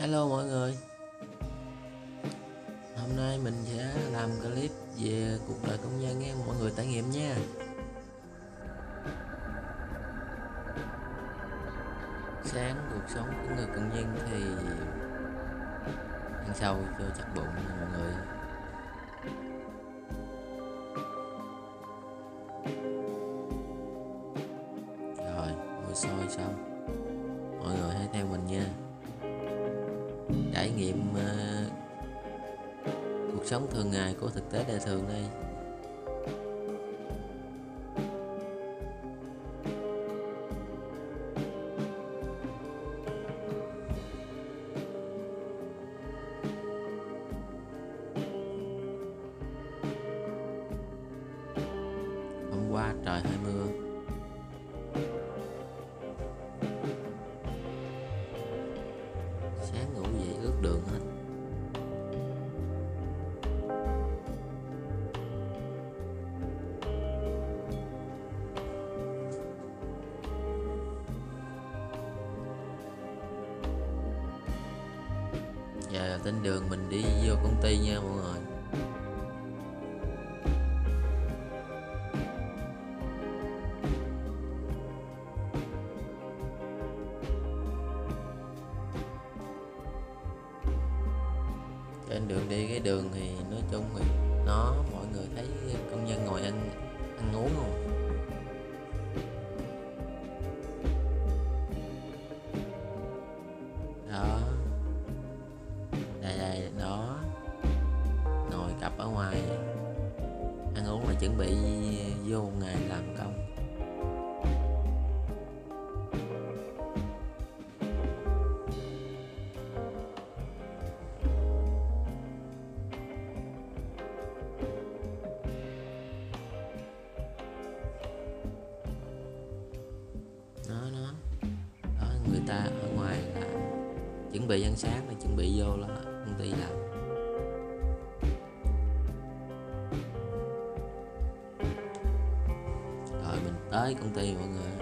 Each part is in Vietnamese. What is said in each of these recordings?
Hello mọi người, hôm nay mình sẽ làm clip về cuộc đời công nhân nghe mọi người trải nghiệm nha. Sáng cuộc sống của người công nhân thì ăn sâu cho chắc bụng nha mọi người. Rồi, ngồi sôi xong, mọi người hãy theo mình nha. Trải nghiệm cuộc sống thường ngày của thực tế đời thường đây. Hôm qua trời hơi mưa, sáng ngủ dậy ướt đường hết. Giờ trên đường mình đi vô công ty nha mọi người. Trên đường đi cái đường thì nói chung thì mọi người thấy công nhân ngồi ăn uống không. Đó, đây đó, ngồi cặp ở ngoài ăn uống là chuẩn bị vô một ngày làm công. Đó, người ta ở ngoài là chuẩn bị ăn sáng là chuẩn bị vô là công ty làm. Rồi mình tới công ty mọi người.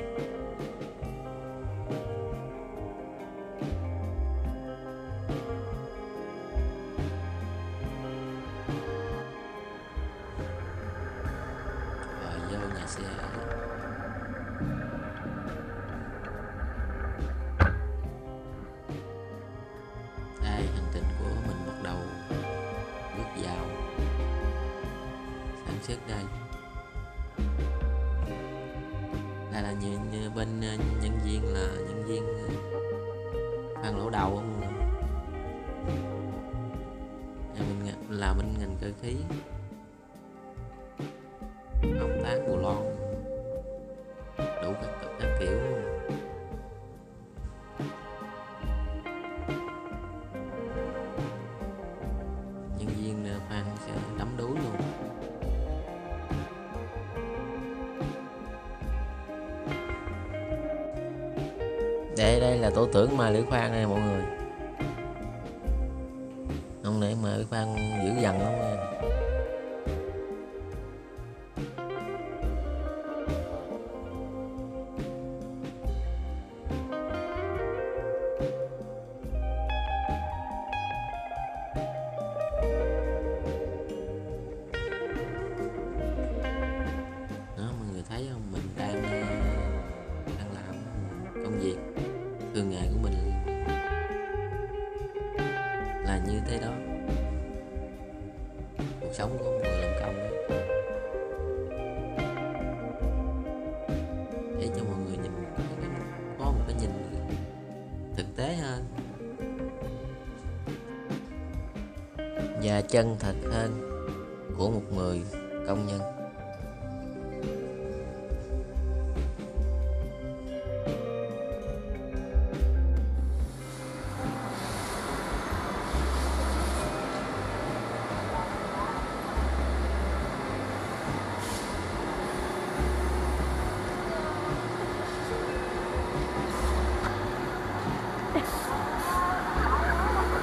Rồi vô nhà xe. Đây, hành trình của mình bắt đầu bước vào sản xuất đây. Đây là bên nhân viên là nhân viên khoan lỗ đầu không? Mình làm bên ngành cơ khí, ống tán bù lon, đủ các kiểu. Nhân viên khoan sẽ đắm đuối luôn. Đây là tổ trưởng Mai Lưỡi Khoan này mọi người. Ông này Mai Lưỡi Khoan dữ dằn lắm nha. Đó, mọi người thấy không, mình đang làm công việc thường ngày của mình là như thế đó. Cuộc sống của một người làm công đó. Để cho mọi người có một cái nhìn thực tế hơn và chân thật hơn của một người công nhân.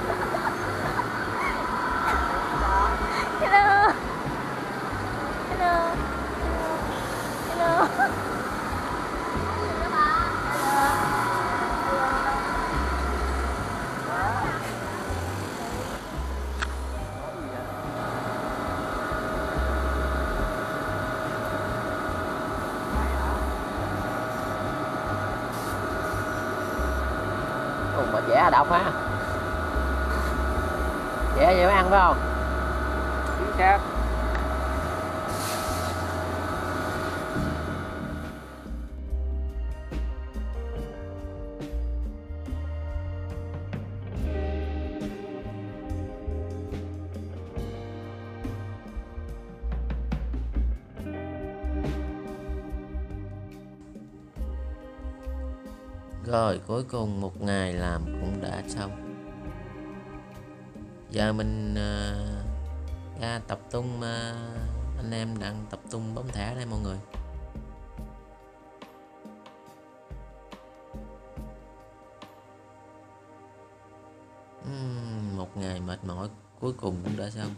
Hello. Dẻ độc ha. Dẻ vậy mới ăn phải không? Chính xác. Rồi cuối cùng một ngày làm cũng đã xong. Giờ mình ra tập trung, anh em đang tập trung bấm thẻ đây mọi người. Một ngày mệt mỏi cuối cùng cũng đã xong.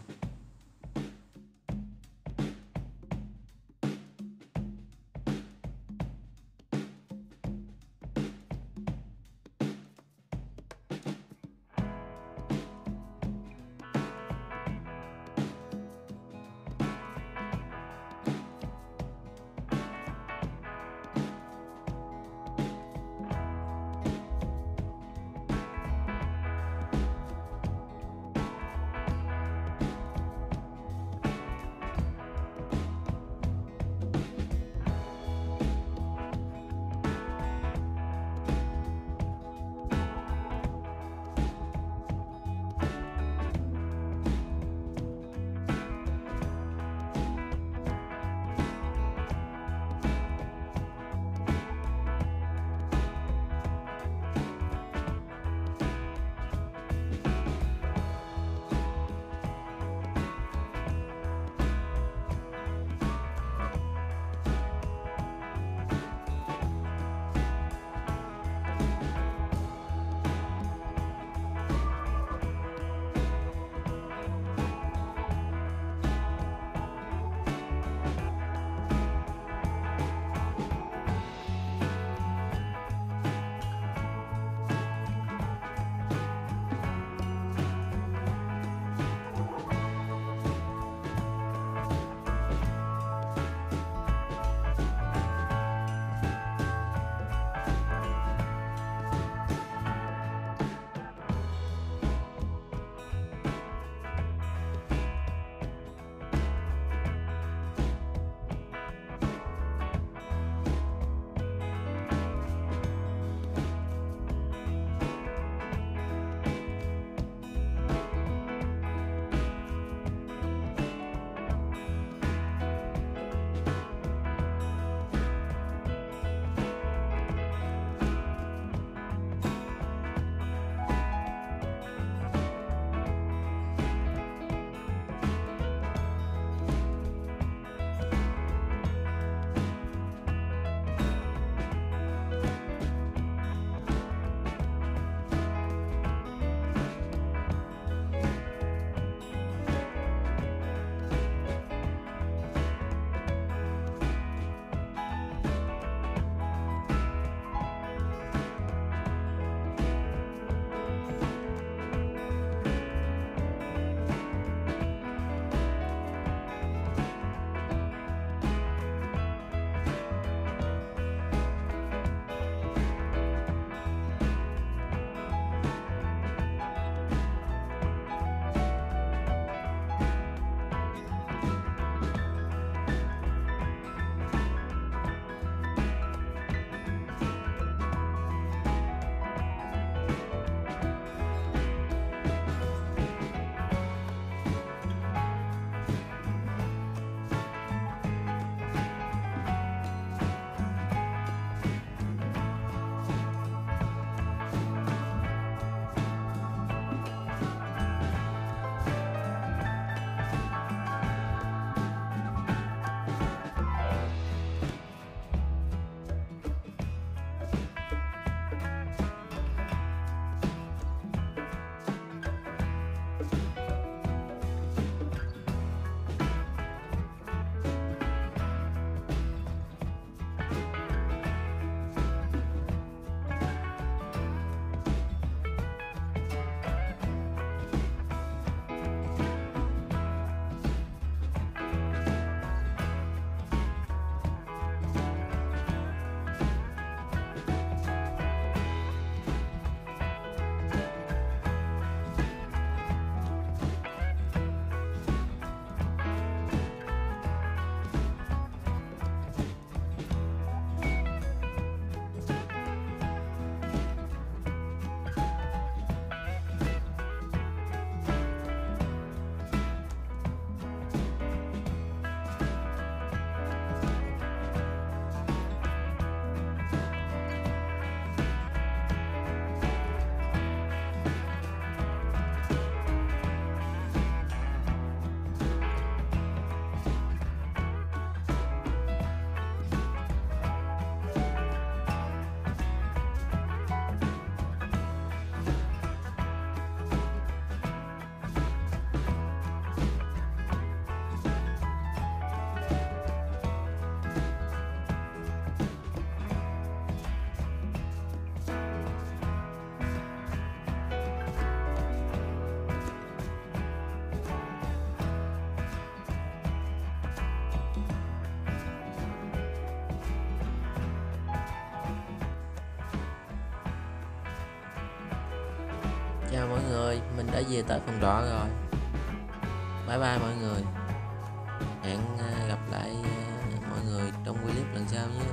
đã về tới phòng trọ rồi. Bye bye mọi người. Hẹn gặp lại mọi người trong clip lần sau nhé.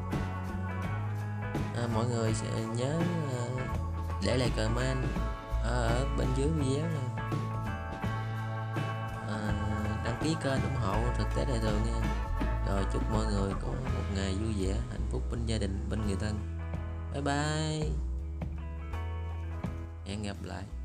Mọi người sẽ nhớ để lại comment ở bên dưới video này. Đăng ký kênh ủng hộ Thực Tế Đời Thường nha. Rồi chúc mọi người có một ngày vui vẻ, hạnh phúc bên gia đình, bên người thân. Bye bye. Hẹn gặp lại.